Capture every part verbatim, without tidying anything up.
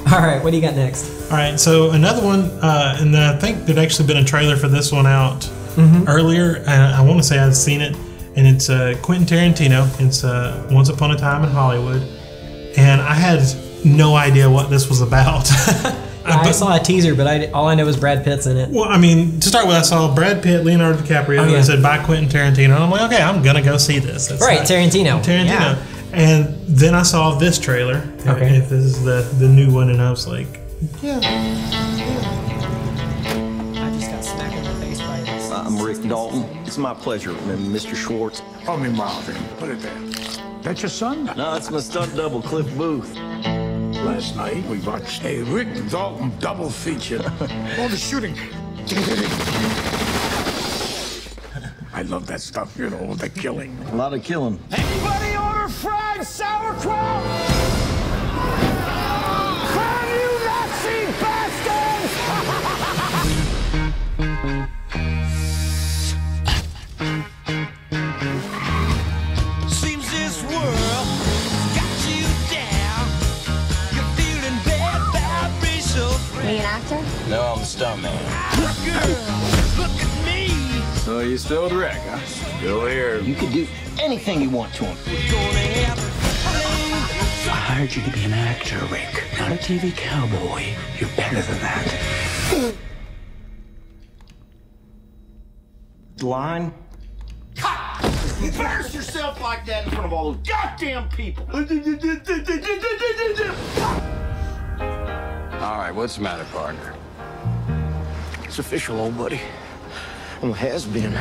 All right, what do you got next? All right, so another one, uh, and I think there'd actually been a trailer for this one out mm-hmm. earlier. And I want to say I've seen it, and it's uh, Quentin Tarantino. It's uh, Once Upon a Time in Hollywood, and I had no idea what this was about. Yeah, I saw a teaser, but I, all I know is Brad Pitt's in it. Well, I mean, to start with, I saw Brad Pitt, Leonardo DiCaprio, oh, yeah. and it said by Quentin Tarantino. And I'm like, okay, I'm gonna go see this. That's right, Tarantino. Tarantino. Yeah. And then I saw this trailer. Okay. If this is the the new one, and I was like, yeah. I just got smacked in the face by this. I'm Rick Dalton. It's my pleasure, Mister Schwartz. Call me Marvin. Put it there. That's your son? No, it's my stunt double, Cliff Booth. Last night, we watched a Rick Dalton double feature. All the shooting. I love that stuff, you know, the killing. A lot of killing. Anybody order fried sauerkraut? Can you Nazi bastards! Seems this world got you down. You're feeling bad, bad, be so free. Are you an actor? No, I'm a stuntman. Girl, look at me. So you still with Rick, huh? Still here. You can do anything you want to him. I hired you to be an actor, Rick, not a T V cowboy. You're better than that. Line? Cut! You embarrass yourself like that in front of all those goddamn people. All right, what's the matter, partner? It's official, old buddy. Well, has been.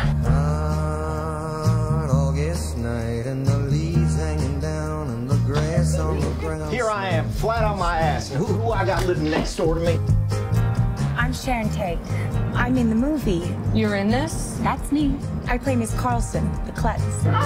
August night and the leaves hanging down and the grass on the ground. Here I am, flat on my ass. And who, who I got living next door to me? I'm Sharon Tate. I'm in the movie. You're in this? That's me. I play Miss Carlson, the klutz. It's a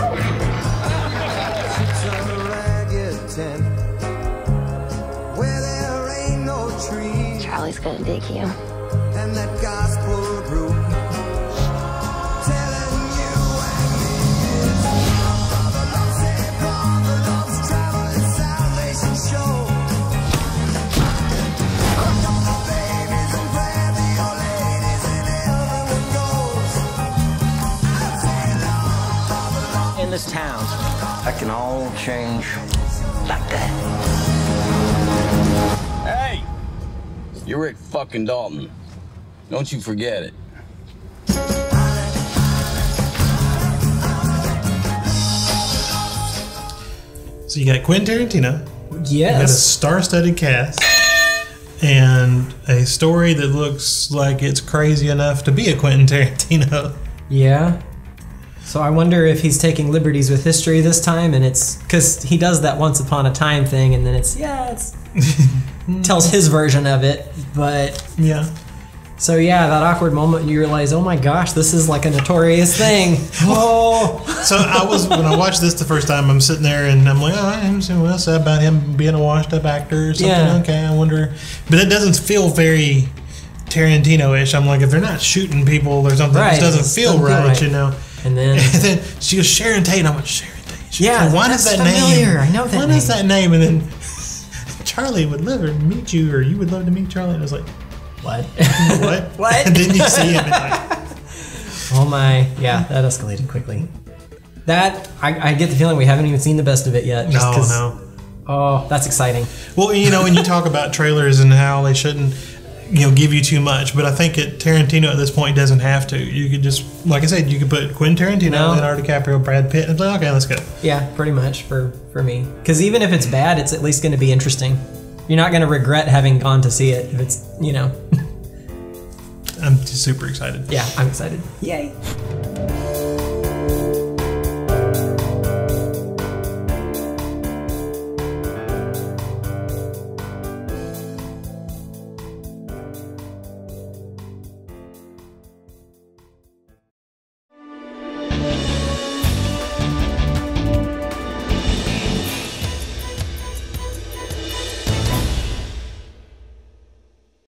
ragged tent where there ain't no trees. Charlie's gonna dig you. And that gospel group telling you and me it's Father loves it, Father loves travel, it's salvation show. Hook on the babies and pray the old ladies and everyone goes. I say love, Father love. In this town, that can all change like that. Hey! You're Rick fucking Dalton. Don't you forget it. So you got Quentin Tarantino. Yes. You got a star-studded cast. And a story that looks like it's crazy enough to be a Quentin Tarantino. Yeah. So I wonder if he's taking liberties with history this time, and it's because he does that Once Upon a Time thing, and then it's yeah, it's tells his version of it, but yeah. So yeah, that awkward moment you realize, oh my gosh, this is like a notorious thing. Oh. So I was when I watched this the first time, I'm sitting there and I'm like, oh, I'm saying what else about him being a washed-up actor or something? Yeah. Okay, I wonder, but it doesn't feel very Tarantino-ish. I'm like, if they're not shooting people or something, Right, it doesn't it feel doesn't feel right, right. you know. And then, and then she goes, Sharon Tate. And I'm like, Sharon Tate. She yeah, goes, why that's is that familiar. name? I know that Why name. is that name? And then Charlie would love to meet you, or you would love to meet Charlie. And I was like, what? What? What? And then you see him. And like, oh my, yeah, that escalated quickly. That I, I get the feeling we haven't even seen the best of it yet. Just no, 'cause, no. Oh, that's exciting. Well, you know, when you talk about trailers and how they shouldn't, you know, give you too much, but I think it, Tarantino at this point doesn't have to. You could just, like I said, you could put Quentin Tarantino, No. Leonardo DiCaprio, Brad Pitt, and it's like, okay, let's go. Yeah, pretty much for for me. Because even if it's bad, it's at least going to be interesting. You're not going to regret having gone to see it if it's, you know. I'm just super excited. Yeah, I'm excited. Yay.